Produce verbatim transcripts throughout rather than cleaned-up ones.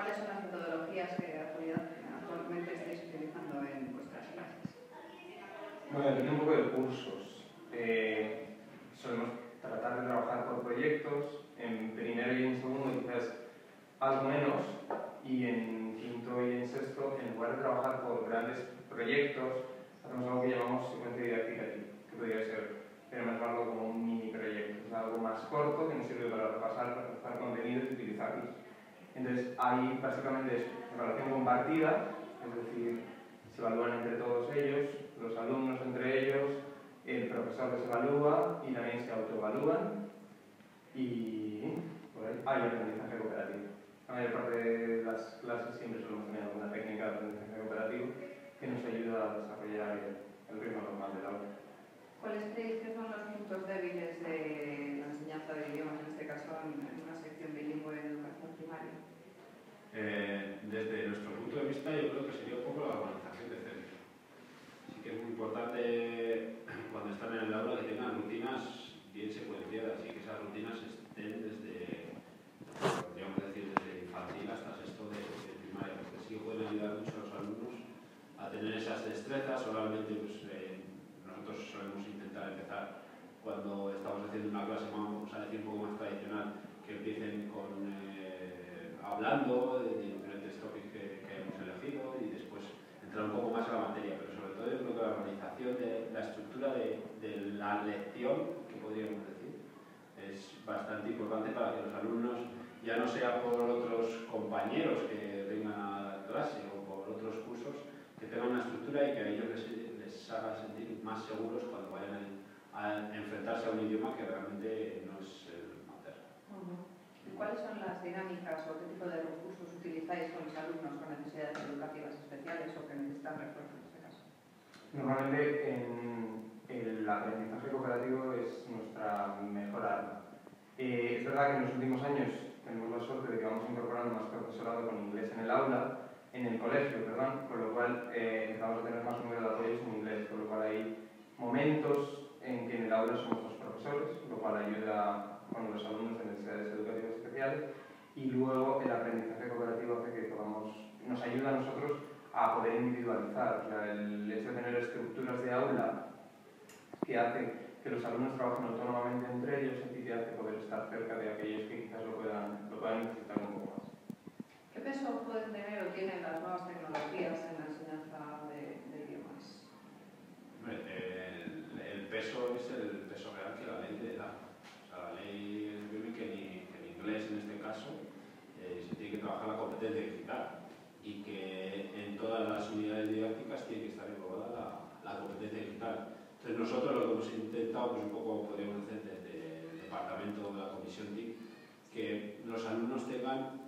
¿cuáles son las metodologías que actualmente estáis utilizando en vuestras clases? Bueno, depende un poco de cursos. Eh, solemos tratar de trabajar por proyectos, en primero y en segundo quizás algo menos, y en quinto y en sexto, en lugar de trabajar por grandes proyectos, hacemos algo que llamamos secuencia didáctica, que podría ser, llamarlo como un mini proyecto, o sea, algo más corto que nos sirve para repasar, para repasar contenidos y utilizarlos. Entonces, ahí básicamente es evaluación compartida, es decir, se evalúan entre todos ellos, los alumnos entre ellos, el profesor les evalúa y también se autoevalúan, y por ahí hay aprendizaje cooperativo. La mayor parte de las clases siempre solemos tener alguna técnica de aprendizaje cooperativo que nos ayuda a desarrollar el, el ritmo normal del aula. ¿Cuáles creéis que son los puntos débiles de la enseñanza de idiomas, en este caso en una sección bilingüe de educación primaria? Eh, desde nuestro punto de vista, yo creo que sería un poco la organización de centro. Sí que es muy importante cuando están en el aula que tengan rutinas bien secuenciadas y que esas rutinas estén desde, podríamos decir, desde infantil hasta sexto de, de primaria, porque sí que pueden ayudar mucho a los alumnos a tener esas destrezas. Oralmente, pues eh, nosotros solemos intentar empezar cuando estamos haciendo una clase, vamos a decir, un poco más tradicional, que empiecen con eh, hablando de, de diferentes tópicos que, que hemos elegido y después entrar un poco más a la materia, pero sobre todo yo creo que la organización de la estructura de, de la lección, que podríamos decir, es bastante importante para que los alumnos, ya no sea por otros compañeros que vengan a la clase o por otros cursos, que tengan una estructura y que a ellos les, les haga sentir más seguros cuando vayan a, a enfrentarse a un idioma que realmente no es el materno. Uh-huh. ¿Cuáles son las dinámicas o qué tipo de recursos utilizáis con los alumnos con necesidades educativas especiales o que necesitan refuerzo en este caso? Normalmente en el aprendizaje cooperativo es nuestra mejor arma. Eh, es verdad que en los últimos años tenemos la suerte de que vamos incorporando más profesorado con inglés en el aula, en el colegio, perdón, con lo cual eh, empezamos a tener más número de apoyos en inglés, con lo cual hay momentos en que en el aula somos los profesores, lo cual ayuda con los alumnos de necesidades educativas especiales, y luego el aprendizaje cooperativo hace que podamos, nos ayuda a nosotros a poder individualizar. O sea, el hecho de tener estructuras de aula que hace que los alumnos trabajen autónomamente entre ellos y que hace poder estar cerca de aquellos que quizás lo puedan, lo puedan necesitar un poco más. ¿Qué peso pueden tener o tienen las nuevas tecnologías en la enseñanza de, de idiomas? El, el peso es el peso real que la ley te da. O sea, la ley escribe que, que en inglés, en este caso, eh, se tiene que trabajar la competencia digital y que en todas las unidades didácticas tiene que estar englobada la, la competencia digital. Entonces nosotros lo que hemos intentado, pues un poco podríamos decir desde el departamento de la comisión T I C, que los alumnos tengan,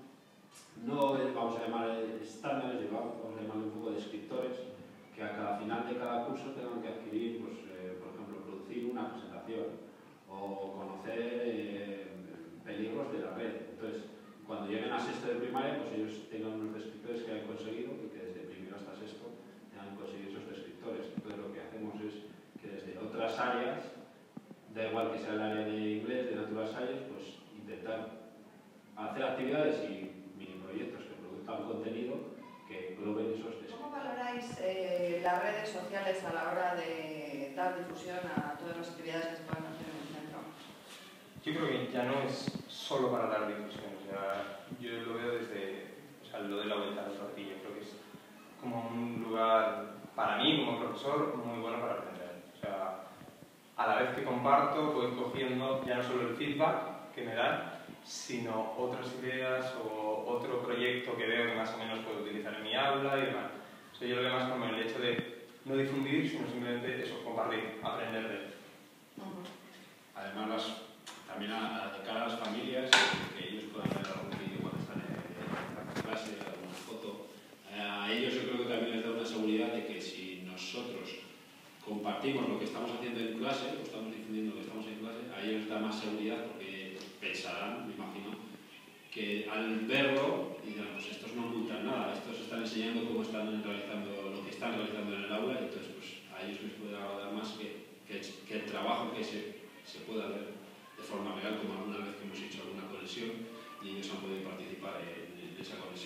no vamos a llamar estándares, vamos a llamarle un poco de escritores, que a cada final de cada curso tengan que adquirir, pues, eh, por ejemplo, producir una presentación o conocer eh, peligros de la red. Entonces, cuando lleguen a sexto de primaria, pues ellos tengan unos descriptores que han conseguido y que desde primero hasta sexto tengan conseguido esos descriptores. Entonces, lo que hacemos es que desde otras áreas, da igual que sea el área de inglés, de natural science, pues intentar hacer actividades y mini proyectos que produzcan contenido que engloben esos descriptores. ¿Cómo valoráis eh, las redes sociales a la hora de dar difusión a todas las actividades que se pueden hacer en el centro? Yo creo que ya no es solo para dar difusión, o sea, yo lo veo desde, o sea, lo de la vuelta a la tortilla. Creo que es como un lugar, para mí como profesor, muy bueno para aprender. O sea, a la vez que comparto, voy cogiendo ya no solo el feedback que me dan, sino otras ideas o otro proyecto que veo que más o menos puedo utilizar en mi aula y demás. O sea, yo lo veo más como el hecho de no difundir, sino simplemente eso, compartir, aprender de él. Uh-huh. Además, las, también a, a, de cara a las familias, que ellos puedan ver algún vídeo cuando están en, en clase, alguna foto, eh, a ellos yo creo que también les da una seguridad de que si nosotros compartimos lo que estamos haciendo en clase, o estamos difundiendo lo que estamos en clase, a ellos les da más seguridad porque pensarán, me imagino, que al verlo dirán, pues estos no ocultan nada, estos están enseñando cómo están realizando lo que están realizando en el aula, y entonces pues a ellos les puede agradar más que, que, que el trabajo que se, se pueda ver de forma real, como alguna vez que hemos hecho alguna conexión y ellos han podido participar en, en esa conexión.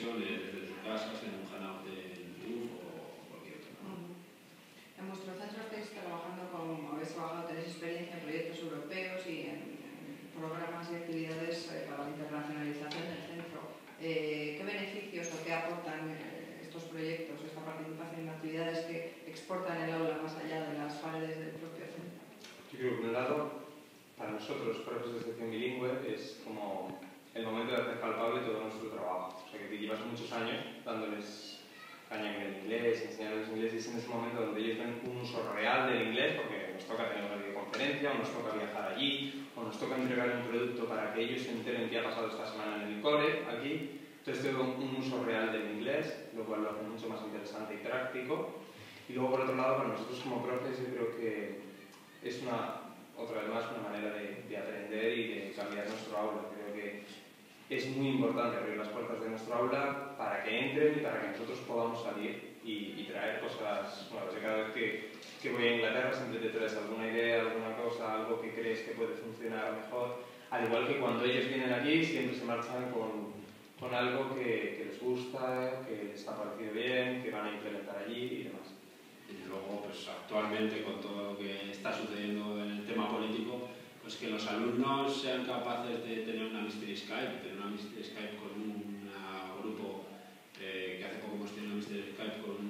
sesiones desde sus casas, en un hangout de YouTube o cualquier otro. Uh-huh. En vuestro centro estáis trabajando con, habéis trabajado, tenéis experiencia en proyectos europeos y en, en programas y actividades eh, para la internacionalización del centro. Eh, ¿Qué beneficios o qué aportan eh, estos proyectos, esta participación en actividades que exportan el aula más allá de las paredes del propio centro? Yo creo que, por un lado, para nosotros, profesores de sección bilingüe, es como el momento de hacer palpable todo nuestro trabajo. O sea, que llevas muchos años dándoles caña en el inglés, enseñándoles inglés, y es en ese momento donde ellos ven un uso real del inglés, porque nos toca tener una videoconferencia, o nos toca viajar allí, o nos toca entregar un producto para que ellos se enteren qué ha pasado esta semana en el cole, aquí. Entonces tengo un uso real del inglés, lo cual lo hace mucho más interesante y práctico. Y luego, por otro lado, para nosotros como profes, yo creo que es una, otra vez más, una manera de, de aprender y de cambiar nuestro aula. Creo que es muy importante abrir las puertas de nuestro aula para que entren y para que nosotros podamos salir y, y traer cosas nuevas. Yo cada vez que, que voy a Inglaterra siempre te traes alguna idea, alguna cosa, algo que crees que puede funcionar mejor. Al igual que cuando ellos vienen aquí, siempre se marchan con, con algo que, que les gusta, que les ha parecido bien, que van a implementar allí y demás. Y luego, pues actualmente, con todo lo que está sucediendo en el tema político, pues que los alumnos sean capaces de tener una Mystery Skype, tener una Mystery Skype con un grupo eh, que hace poco hemos tenido una Mystery Skype con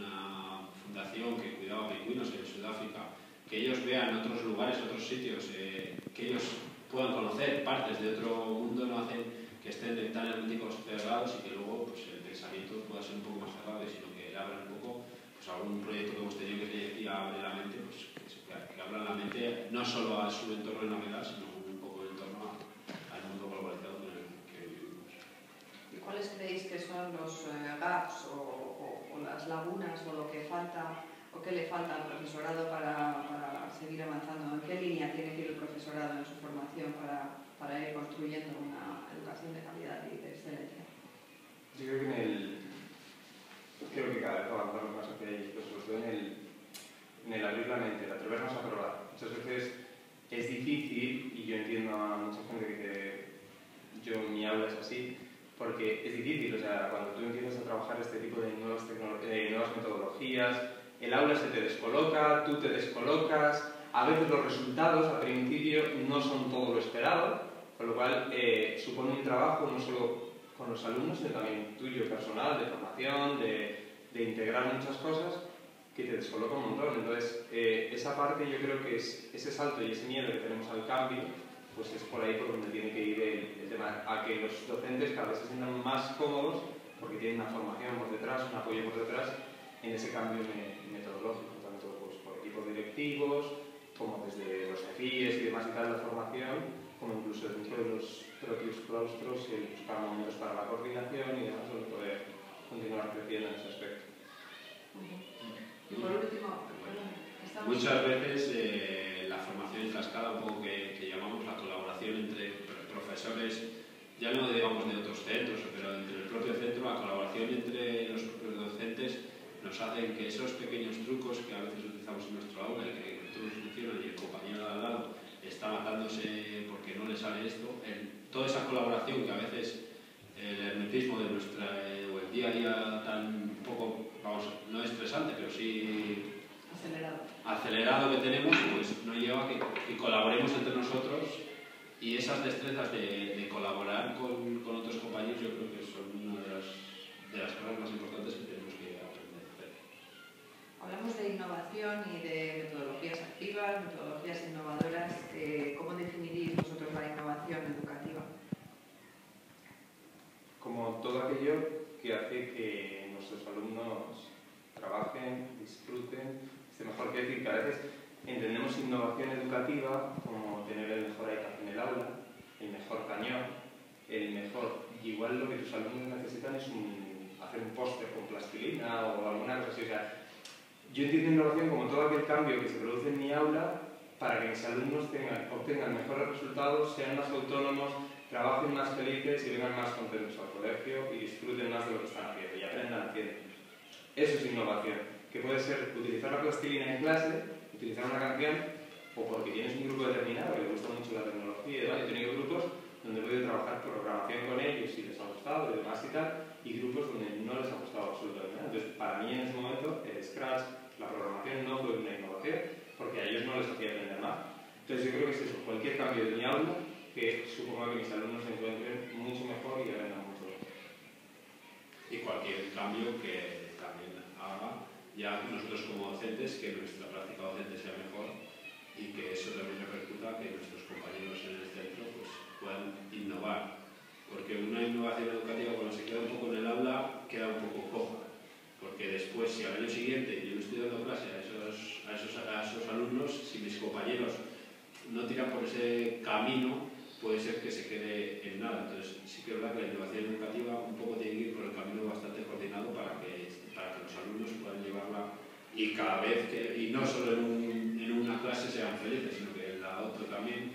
una fundación que cuidaba pingüinos en Sudáfrica, que ellos vean otros lugares, otros sitios, eh, que ellos puedan conocer partes de otro mundo, no hacen que estén tan herméticos cerrados y que luego pues, el pensamiento pueda ser un poco más cerrado, sino que le abran un poco pues, algún proyecto que hemos tenido que decir abre la mente, pues, que abran la mente no solo a su entorno de Navidad, sino un poco en torno al mundo globalizado en el que vivimos. ¿Y cuáles creéis que son los eh, gaps o, o, o las lagunas o lo que falta o qué le falta al profesorado para, para seguir avanzando? ¿En qué línea tiene que ir el profesorado en su formación para, para ir construyendo una educación de calidad y de excelencia? Yo creo que en el... Creo que cada vez avanzamos más hacia ahí, pero sobre todo en el, en el abrir la mente, el atrevernos a probar. Muchas veces es difícil, y yo entiendo a mucha gente que yo mi aula es así, porque es difícil, o sea, cuando tú empiezas a trabajar este tipo de nuevas, eh, nuevas metodologías, el aula se te descoloca, tú te descolocas, a veces los resultados al principio no son todo lo esperado, con lo cual eh, supone un trabajo no solo con los alumnos, sino también tuyo personal, de formación, de, de integrar muchas cosas, que te descoloca un montón. Entonces, eh, esa parte yo creo que es ese salto y ese miedo que tenemos al cambio, pues es por ahí por donde tiene que ir el, el tema, a que los docentes cada vez se sientan más cómodos, porque tienen una formación por detrás, un apoyo por detrás, en ese cambio me, metodológico, tanto pues, por equipos directivos, como desde los C F I Es y demás y tal, la formación, como incluso dentro de los propios claustros, el buscar momentos para la coordinación y demás, donde poder continuar creciendo en ese aspecto. Y por último, estamos... muchas veces eh, la formación en cascada, un poco que, que llamamos la colaboración entre profesores, ya no digamos de otros centros, pero entre el propio centro, la colaboración entre los propios docentes nos hacen que esos pequeños trucos que a veces utilizamos en nuestro aula y que todos funcionan y el compañero de al lado está matándose porque no le sale esto, el, toda esa colaboración que a veces el hermetismo de nuestra, eh, o el día a día tan poco, vamos, no estresante, pero sí acelerado, acelerado que tenemos, pues nos lleva a que, que colaboremos entre nosotros y esas destrezas de, de colaborar con, con otros compañeros yo creo que son una de las, de las cosas más importantes que tenemos que aprender a hacer. Hablamos de innovación y de metodologías activas, metodologías innovadoras. Eh, ¿Cómo definiríais vosotros la innovación educativa? Como todo aquello que hace que nuestros alumnos trabajen, disfruten, esté mejor. Que decir que a veces entendemos innovación educativa como tener el mejor iPad en el aula, el mejor cañón, el mejor... Igual lo que tus alumnos necesitan es un, hacer un póster con plastilina o alguna cosa así. O sea, yo entiendo innovación como todo aquel cambio que se produce en mi aula para que mis alumnos tengan, obtengan mejores resultados, sean más autónomos, trabajen más felices y vengan más contentos al colegio y disfruten más de lo que están haciendo y aprendan haciendo. Eso es innovación, que puede ser utilizar la plastilina en clase, utilizar una canción, o porque tienes un grupo determinado que le gusta mucho la tecnología y demás. He tenido grupos donde he podido trabajar programación con ellos y les ha gustado y demás y tal, y grupos donde no les ha gustado absolutamente nada. Entonces, para mí en ese momento, el Scratch, la programación no fue una innovación, porque a ellos no les hacía aprender nada. Entonces, yo creo que es eso, cualquier cambio de mi aula que suponga que mis alumnos se encuentren mucho mejor y aprendan mucho mejor. Y cualquier cambio que también haga ya nosotros como docentes, que nuestra práctica docente sea mejor y que eso también repercuta que nuestros compañeros en el centro pues, puedan innovar. Porque una innovación educativa cuando se queda un poco en el aula queda un poco coja. Porque después, si al año siguiente yo no estoy dando clase a esos, a esos, a esos alumnos, si mis compañeros no tiran por ese camino, puede ser que se quede en nada. Entonces, sí que es verdad que la innovación educativa un poco tiene que ir por el camino bastante coordinado para que, para que los alumnos puedan llevarla y cada vez que, y no solo en, un, en una clase sean felices, sino que en la otra también